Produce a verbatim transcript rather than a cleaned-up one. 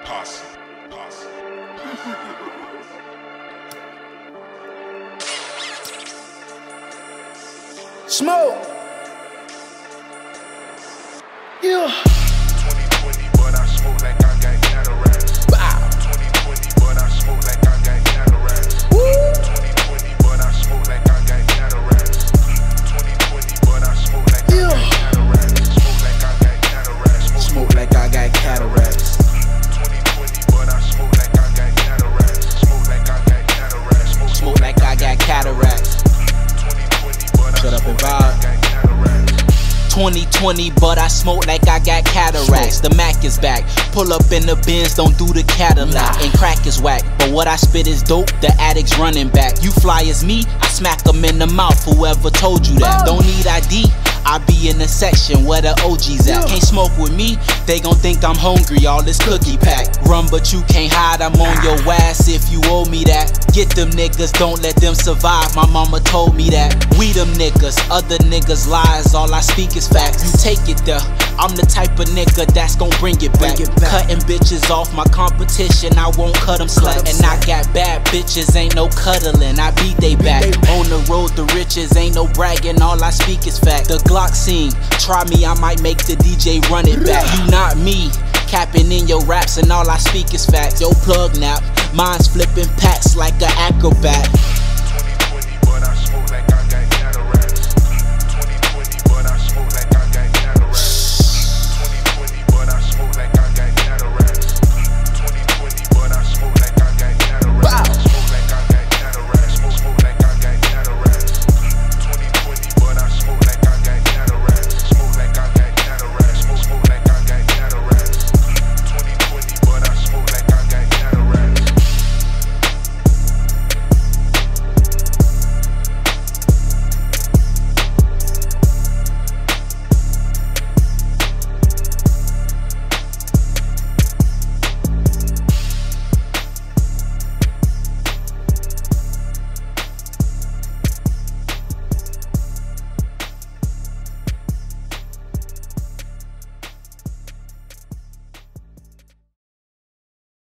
Posse. Posse. Smoke. Yeah. twenty twenty, but I smoke like I got cataracts. Bow. twenty twenty, but I smoke like I got cataracts. Woo. twenty twenty, but I smoke like I got cataracts. twenty twenty, but I smoke like I Yeah. got cataracts. Smoke like I got cataracts. Smoke like I got cataracts. twenty twenty, but I smoke like I got cataracts. Smoke like I got cataracts. Smoke like I got cataracts. twenty twenty, but I Shut up and smoke like I vibe. got cataracts. twenty twenty, but I smoke like I got cataracts. The Mac is back. Pull up in the Benz, don't do the Cadillac. Nah. And crack is whack, but what I spit is dope. The addict's running back. You fly as me, I smack them in the mouth. Whoever told you that? Oh. Don't need I D. I be in the section where the O Gs at. Yeah. Can't smoke with me, they gon' think I'm hungry. All this cookie pack. Run, but you can't hide. I'm on your ass if you owe me that. Get them niggas, don't let them survive. My mama told me that. We them niggas, other niggas lies. All I speak is facts. You take it there. I'm the type of nigga that's gon' bring it back. Bring it back. Cutting bitches off my competition, I won't cut them slack. 'em And I slack. got bad bitches, ain't no cuddling. I beat they back. they back. On the road to riches, ain't no bragging. All I speak is fact. The Glock scene, try me, I might make the D J run it back. You not me. Capping in your raps and all I speak is facts. Yo plug nap, mine's flipping packs like an acrobat.